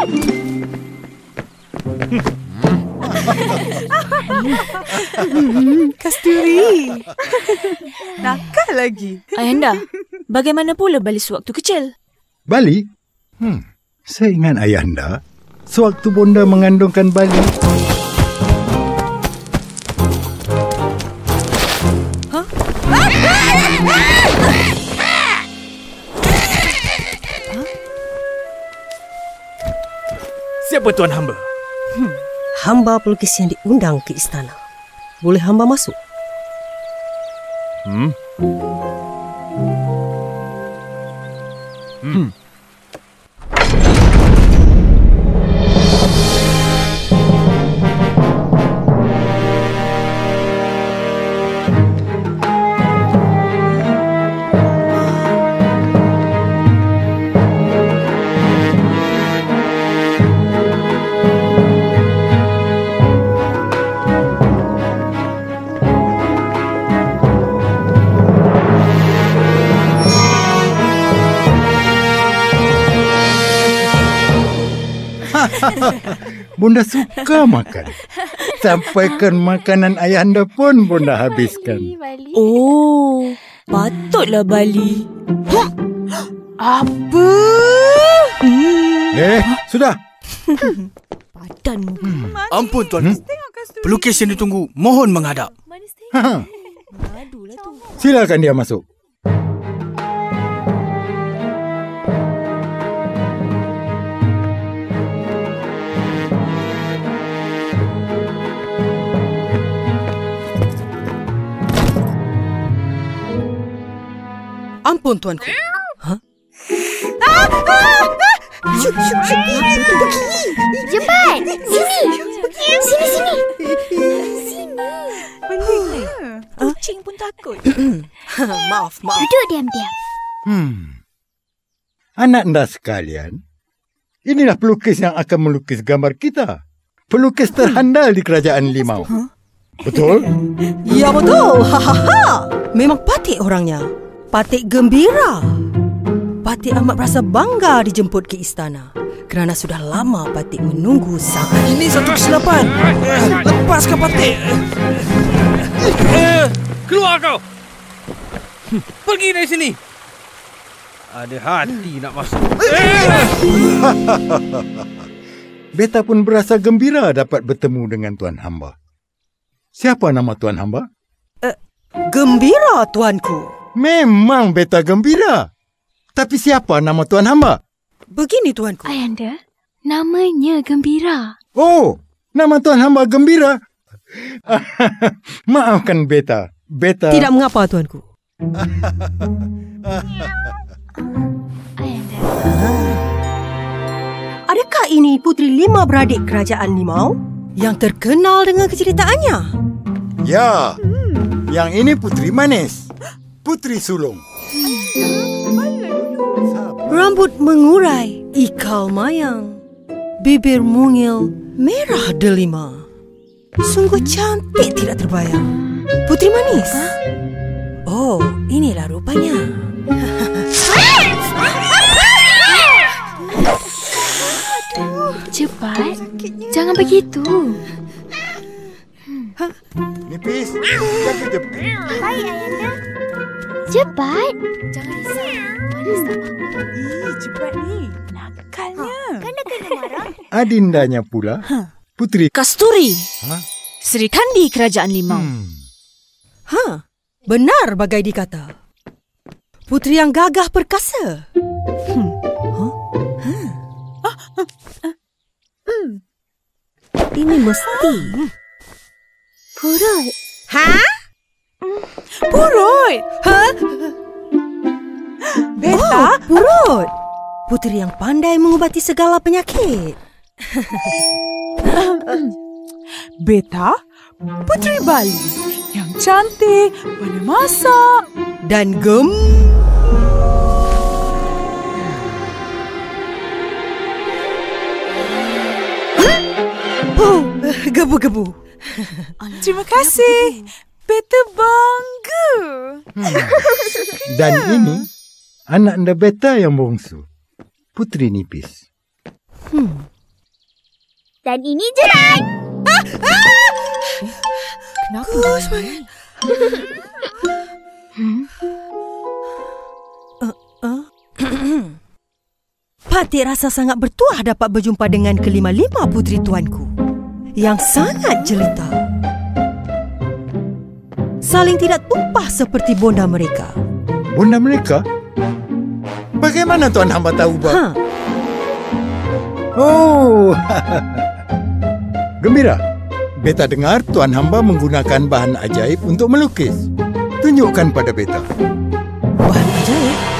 Kasturi. Nakal lagi. Ayanda, bagaimana pula Bali sewaktu kecil? Bali? Saya ingat ayahanda sewaktu bonda mengandungkan Bali. Siapa tuan hamba? Hamba pelukis yang diundang ke istana. Boleh hamba masuk? Bunda suka makan. Sampaikan makanan ayahanda pun Bunda habiskan. Oh, patutlah Bali. Apa? Sudah. Padanmu. Ampun tuan. Pelukis yang ditunggu mohon menghadap. Silakan dia masuk. Ampun tuanku. Cepat! Sini! Sini! Kucing pun takut. Maaf. Duduk diam-diam. Anak anda sekalian, inilah pelukis yang akan melukis gambar kita. Pelukis terhandal di Kerajaan Limau. Betul? Ya betul. Memang Patik orangnya. Patik gembira. Patik amat berasa bangga dijemput ke istana kerana sudah lama Patik menunggu sang. Ini satu kesilapan. Lepaskan Patik. Keluar kau. Pergi dari sini. Ada hati nak masuk. Beta pun berasa gembira dapat bertemu dengan tuan hamba. Siapa nama tuan hamba? Gembira tuanku. Memang beta gembira. Tapi siapa nama tuan hamba? Begini tuanku. Ayanda, namanya Gembira. Oh, nama tuan hamba Gembira. Maafkan beta. Tidak mengapa tuanku. Ayanda. Adakah ini puteri 5 beradik Kerajaan Limau yang terkenal dengan keceritaannya? Ya, yang ini puteri manis. Puteri sulung. Rambut mengurai, ikal mayang, bibir mungil, merah delima. Sungguh cantik tidak terbayang. Puteri manis. Oh, inilah rupanya. Cepat. Jangan begitu. Nipis, jaga jepit. Baik, Ayanda. Cepat. Jangan risau. Panas tak apa. Cepat ni. Nakalnya. Kan dah kena marah. Adindanya pula, puteri Kasturi. Sri Kandi Kerajaan Limau. Benar bagai dikata. Puteri yang gagah perkasa. Ini mesti. Purut. Purut. Beta. Purut. Puteri yang pandai mengubati segala penyakit. Beta, Puteri Bali. Yang cantik, pandai masak. Dan gebu-gebu. Terima kasih. Beta bangga. Dan ini anak anda beta yang bongsu, Puteri Nipis. Dan ini jerat. Kenapa? Patik rasa sangat bertuah dapat berjumpa dengan kelima-lima puteri tuanku yang sangat jelita. Saling tidak tumpah seperti bonda mereka. Bonda mereka? Bagaimana Tuan Hamba tahu, Bang? Oh, gembira. Beta dengar Tuan Hamba menggunakan bahan ajaib untuk melukis. Tunjukkan pada beta. Bahan ajaib?